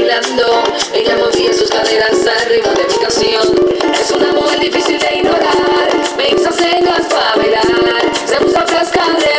bailando. Ella movía sus caderas al ritmo de mi canción. Es una mujer difícil de ignorar, me hizo señas para bailar. Se puso a frescar de